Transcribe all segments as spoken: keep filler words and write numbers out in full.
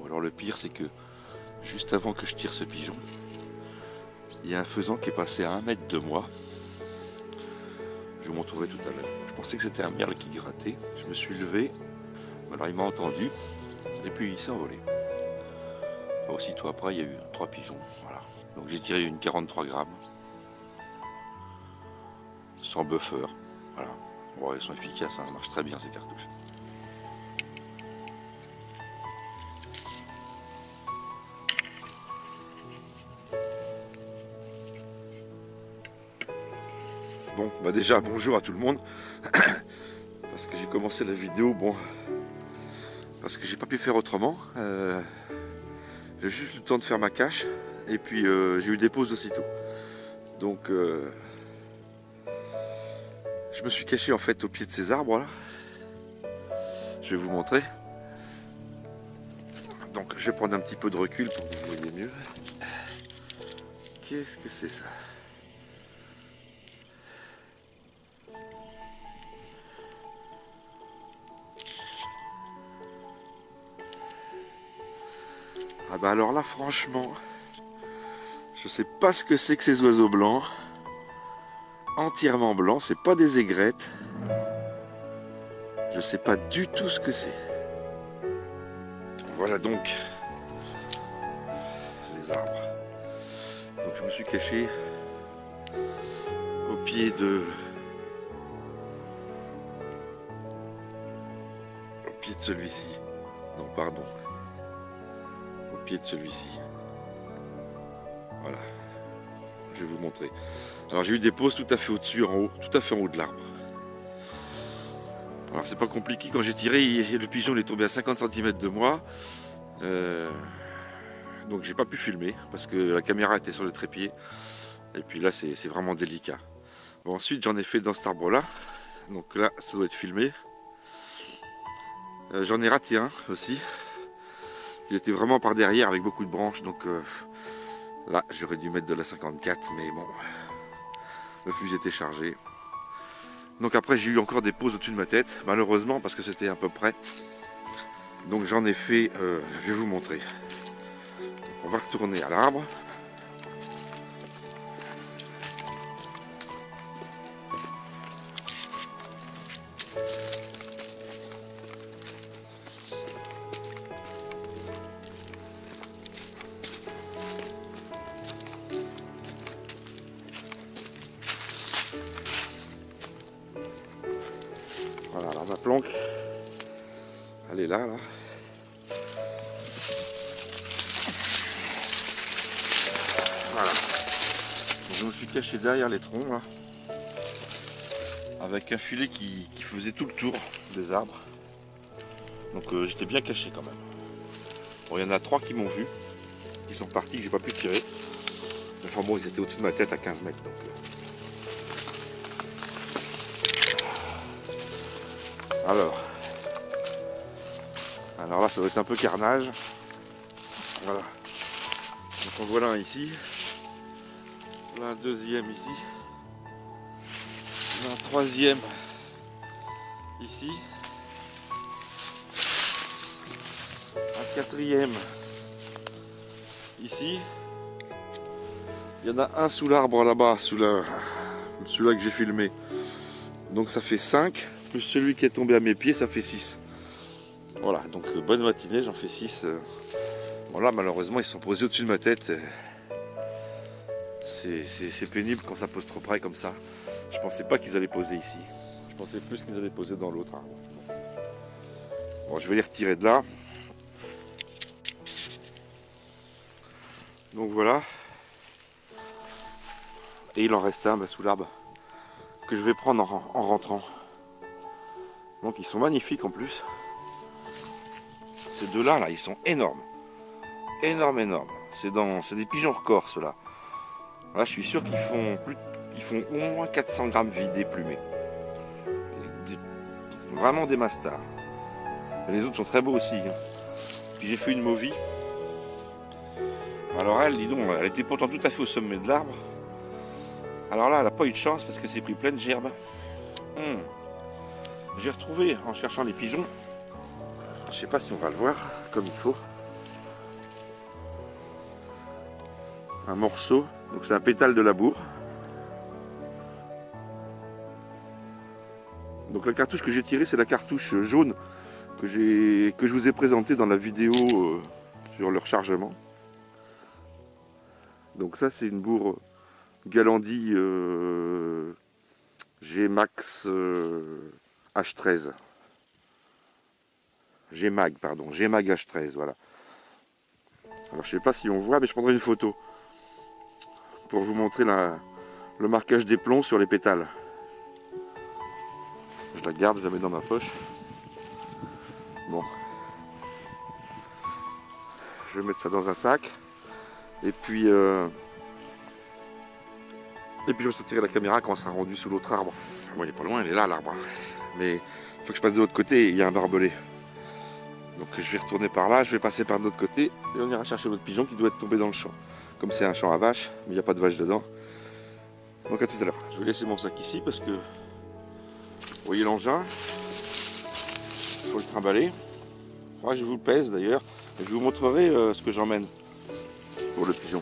Alors le pire, c'est que juste avant que je tire ce pigeon, il y a un faisan qui est passé à un mètre de moi. Je vous montrerai tout à l'heure. Je pensais que c'était un merle qui grattait. Je me suis levé. Alors il m'a entendu. Et puis il s'est envolé. Aussitôt après, il y a eu trois pigeons. Voilà. Donc j'ai tiré une quarante-trois grammes. Sans buffer. Voilà. Bon, elles sont efficaces, hein, ça marche très bien ces cartouches. Bon, bah déjà bonjour à tout le monde. Parce que j'ai commencé la vidéo, bon, parce que j'ai pas pu faire autrement. Euh, j'ai juste eu le temps de faire ma cache et puis euh, j'ai eu des pauses aussitôt. Donc euh, je me suis caché en fait au pied de ces arbres là. Je vais vous montrer. Donc je vais prendre un petit peu de recul pour que vous voyez mieux. Qu'est-ce que c'est ça? Ah bah alors là franchement, je sais pas ce que c'est que ces oiseaux blancs. Entièrement blancs, c'est pas des aigrettes. Je sais pas du tout ce que c'est. Voilà donc les arbres. Donc je me suis caché au pied de au pied de celui-ci. Non, pardon. Au pied de celui-ci. Voilà. Je vais vous montrer. Alors j'ai eu des pauses tout à fait au-dessus, en haut, tout à fait en haut de l'arbre. Alors c'est pas compliqué, quand j'ai tiré, le pigeon il est tombé à cinquante centimètres de moi. Euh, donc j'ai pas pu filmer parce que la caméra était sur le trépied. Et puis là c'est vraiment délicat. Bon, ensuite j'en ai fait dans cet arbre là. Donc là ça doit être filmé. Euh, j'en ai raté un aussi. Il était vraiment par derrière avec beaucoup de branches. Donc euh, là j'aurais dû mettre de la cinquante-quatre, mais bon, le fusil était chargé. Donc après j'ai eu encore des pauses au-dessus de ma tête, malheureusement parce que c'était à peu près. Donc j'en ai fait, euh, je vais vous montrer. On va retourner à l'arbre. Voilà, alors ma planque, elle est là, là. Voilà. Donc, je me suis caché derrière les troncs, là, avec un filet qui, qui faisait tout le tour des arbres. Donc euh, j'étais bien caché quand même. Bon, il y en a trois qui m'ont vu, qui sont partis, que j'ai pas pu tirer. Enfin bon, ils étaient au-dessus de ma tête à quinze mètres. Donc, euh... Alors, alors là ça doit être un peu carnage. Voilà. Donc on voit là un ici. Là un deuxième ici. Là un troisième ici. Un quatrième ici. Il y en a un sous l'arbre là-bas, sous la... celui-là que j'ai filmé. Donc ça fait cinq. Plus celui qui est tombé à mes pieds, ça fait six. Voilà, donc euh, bonne matinée, j'en fais six. Euh. Bon là, malheureusement, ils se sont posés au-dessus de ma tête. C'est pénible quand ça pose trop près comme ça. Je pensais pas qu'ils allaient poser ici. Je pensais plus qu'ils allaient poser dans l'autre arbre. Bon, je vais les retirer de là. Donc voilà. Et il en reste un bah, sous l'arbre que je vais prendre en, en rentrant. Donc ils sont magnifiques en plus. Ces deux-là, là, ils sont énormes. Énormes, énormes. C'est dans, c'est des pigeons records, ceux-là. Là, je suis sûr qu'ils font plus, ils font au moins quatre cents grammes vidés plumés. Des, vraiment des mastars. Et les autres sont très beaux aussi. Hein. Puis j'ai fait une mauvie. Alors elle, dis donc, elle était pourtant tout à fait au sommet de l'arbre. Alors là, elle n'a pas eu de chance parce qu'elle s'est pris plein de gerbes. Hum. J'ai retrouvé en cherchant les pigeons. Je sais pas si on va le voir comme il faut. un morceau. Donc c'est un pétale de labour. Donc la cartouche que j'ai tirée, c'est la cartouche jaune que, j'ai, que je vous ai présentée dans la vidéo euh, sur le rechargement. Donc ça c'est une bourre Galandi euh, G-Max euh, H treize. G-Mag, pardon, G-Mag H treize, voilà. Alors je sais pas si on voit, mais je prendrai une photo pour vous montrer la, le marquage des plombs sur les pétales. Je la garde, je la mets dans ma poche. Bon. Je vais mettre ça dans un sac. Et puis, euh, et puis je vais sortir la caméra quand on sera rendu sous l'autre arbre. Bon, il est pas loin, il est là l'arbre. Mais il faut que je passe de l'autre côté, il y a un barbelé. Donc je vais retourner par là, je vais passer par l'autre côté et on ira chercher l'autre pigeon qui doit être tombé dans le champ. Comme c'est un champ à vaches, mais il n'y a pas de vaches dedans. Donc à tout à l'heure. Je vais laisser mon sac ici parce que vous voyez l'engin. Il faut le trimballer. Ouais, je vous le pèse d'ailleurs. Et je vous montrerai euh, ce que j'emmène pour le pigeon.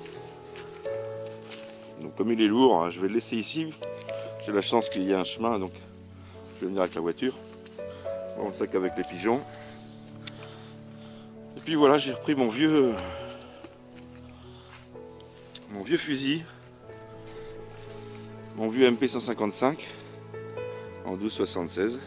Donc comme il est lourd, hein, je vais le laisser ici. J'ai la chance qu'il y ait un chemin, donc je vais venir avec la voiture. Bon, le sac avec les pigeons. Et puis voilà, j'ai repris mon vieux mon vieux fusil, mon vieux M P cent cinquante-cinq en douze soixante-seize.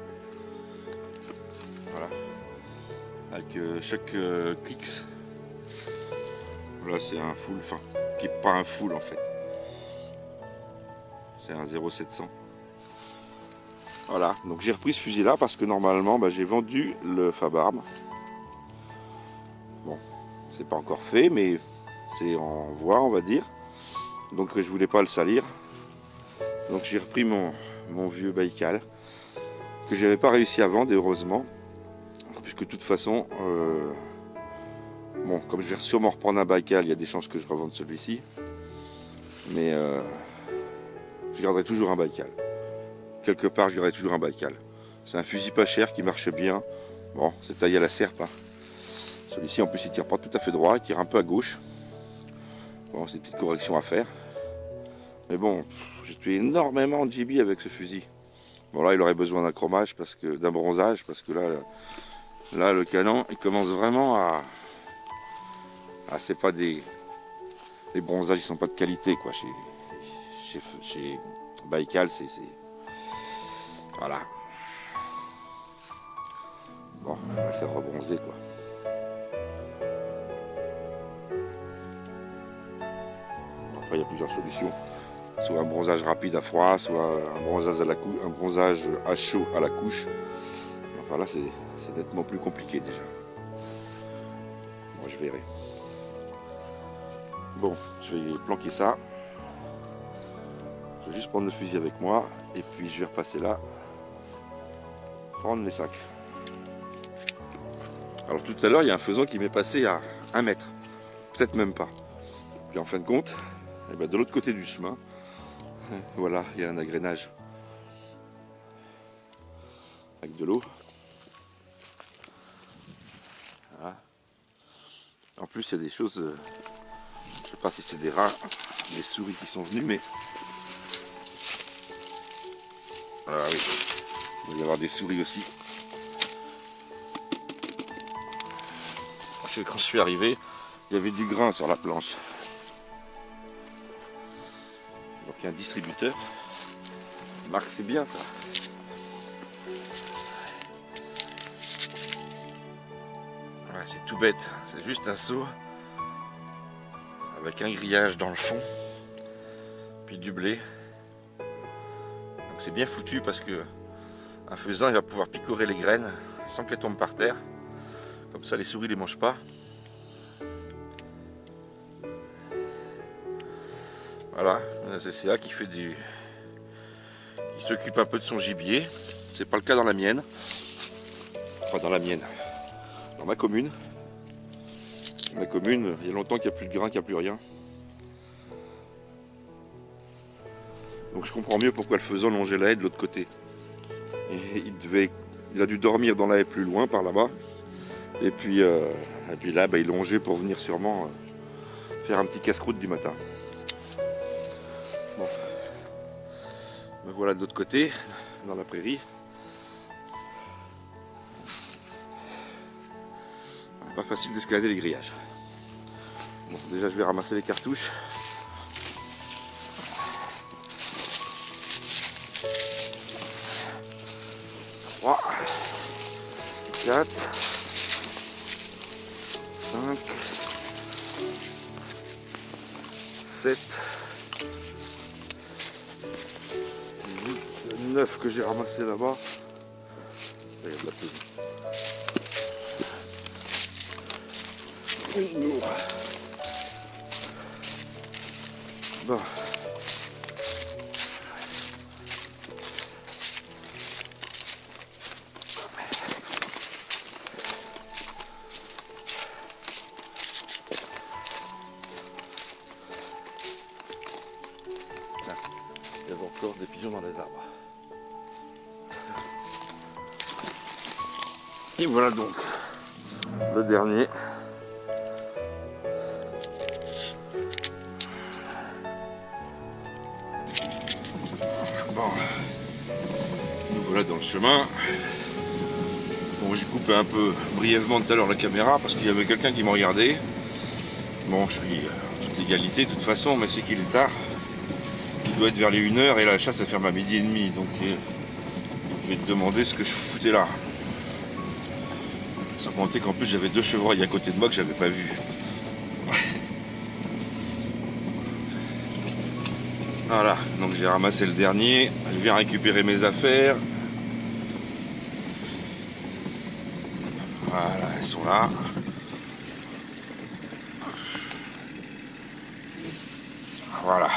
Voilà, avec euh, chaque euh, clics. Voilà, c'est un full, enfin, qui n'est pas un full en fait. C'est un zéro sept cents. Voilà, donc j'ai repris ce fusil là parce que normalement bah, j'ai vendu le Fabarm. Bon, c'est pas encore fait, mais c'est en voie, on va dire. Donc je voulais pas le salir. Donc j'ai repris mon, mon vieux Baïkal que j'avais pas réussi à vendre, heureusement, puisque de toute façon, euh, bon, comme je vais sûrement reprendre un Baïkal, il y a des chances que je revende celui-ci, mais euh, je garderai toujours un Baïkal. Quelque part, je garderai toujours un Baïkal. C'est un fusil pas cher qui marche bien. Bon, c'est taillé à la serpe. Hein. Celui-ci, en plus, il tire pas tout à fait droit, il tire un peu à gauche. Bon, c'est une petite correction à faire. Mais bon, j'ai tué énormément de gibier avec ce fusil. Bon, là, il aurait besoin d'un chromage, parce que d'un bronzage, parce que là, là, le canon, il commence vraiment à... Ah, c'est pas des... Les bronzages, ils sont pas de qualité, quoi. Chez, chez, chez Baïkal, c'est... Voilà. Bon, on va le faire rebronzer, quoi. Après, il y a plusieurs solutions. Soit un bronzage rapide à froid, soit un bronzage à, la cou un bronzage à chaud à la couche. Enfin là, c'est nettement plus compliqué déjà. Moi, je verrai. Bon, je vais planquer ça. Je vais juste prendre le fusil avec moi. Et puis, je vais repasser là. Prendre les sacs. Alors tout à l'heure, il y a un faisan qui m'est passé à un mètre. Peut-être même pas. Puis en fin de compte, eh ben, de l'autre côté du chemin, voilà, il y a un agrénage avec de l'eau. Voilà. En plus, il y a des choses, euh, je ne sais pas si c'est des rats, des souris qui sont venus, mais voilà, oui, il va y avoir des souris aussi. Parce que quand je suis arrivé, il y avait du grain sur la planche. Donc il y a un distributeur. Marc, c'est bien ça. Voilà, c'est tout bête, c'est juste un seau avec un grillage dans le fond, puis du blé. Donc c'est bien foutu parce que un faisan il va pouvoir picorer les graines sans qu'elles tombent par terre. Comme ça les souris les mangent pas. Voilà, un C C A qui fait du, qui s'occupe un peu de son gibier. C'est pas le cas dans la mienne. Enfin dans la mienne. Dans ma commune. Ma commune, il y a longtemps qu'il n'y a plus de grains, qu'il n'y a plus rien. Donc je comprends mieux pourquoi le faisan longeait la haie de l'autre côté. Et il, devait, il a dû dormir dans la haie plus loin, par là-bas. Et puis, euh, et puis là, bah, il longeait pour venir sûrement euh, faire un petit casse-croûte du matin. Bon, me voilà de l'autre côté, dans la prairie. Pas facile d'escalader les grillages. Bon, déjà je vais ramasser les cartouches. trois, quatre, cinq, sept, huit, neuf que j'ai ramassé là-bas. Il y a de la pelouse. Bon. Il y avait encore des pigeons dans les arbres. Et voilà donc le dernier. Bon, nous voilà dans le chemin. Bon, j'ai coupé un peu brièvement tout à l'heure la caméra parce qu'il y avait quelqu'un qui me regardait. Bon, je suis en toute légalité de toute façon, mais c'est qu'il est tard. Il doit être vers les une heure et là, la chasse elle ferme à midi et demi. Donc, je vais te demander ce que je foutais là. Sans compter qu'en plus, j'avais deux chevreuils à côté de moi que j'avais pas vu. Voilà, donc j'ai ramassé le dernier, je viens récupérer mes affaires. Voilà, elles sont là. Voilà.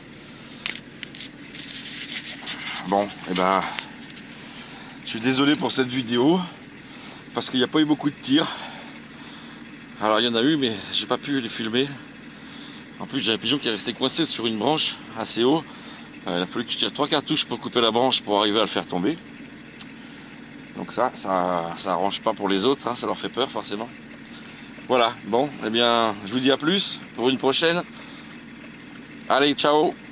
Bon, et ben, je suis désolé pour cette vidéo, parce qu'il n'y a pas eu beaucoup de tirs. Alors il y en a eu, mais j'ai pas pu les filmer. En plus, j'ai un pigeon qui est resté coincé sur une branche assez haut. Euh, il a fallu que je tire trois cartouches pour couper la branche pour arriver à le faire tomber. Donc ça, ça, ça arrange pas pour les autres, hein, ça leur fait peur forcément. Voilà, bon, eh bien, je vous dis à plus pour une prochaine. Allez, ciao!